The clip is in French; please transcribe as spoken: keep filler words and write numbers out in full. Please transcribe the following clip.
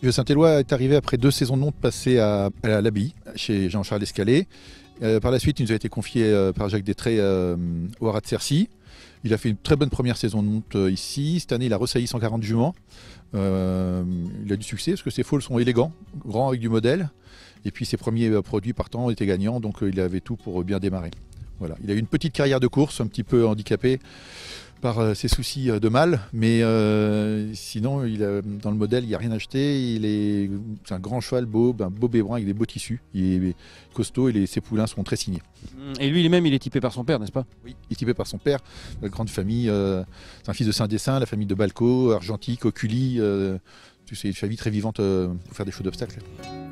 Le Saint-Éloi est arrivé après deux saisons de monte passées à, à l'Abbaye, chez Jean-Charles Escalé. Euh, par la suite, il nous a été confié euh, par Jacques Détré euh, au Haras de Cercy. Il a fait une très bonne première saison de monte euh, ici. Cette année, il a ressailli cent quarante juments. Euh, il a du succès parce que ses foals sont élégants, grands avec du modèle. Et puis ses premiers euh, produits partant étaient gagnants, donc euh, il avait tout pour euh, bien démarrer. Voilà. Il a eu une petite carrière de course, un petit peu handicapé par euh, ses soucis euh, de mal, mais euh, sinon, il a, dans le modèle, il n'y a rien acheté. Il est, c'est un grand cheval beau, un beau bébrun avec des beaux tissus. Il est costaud et les, ses poulains sont très signés. Et lui, lui-même, il est typé par son père, n'est-ce pas? Oui, il est typé par son père, la grande famille. Euh, c'est un fils de Saint-Dessin, la famille de Balco, Argentique, Oculi. Euh, c'est une famille très vivante euh, pour faire des shows d'obstacles.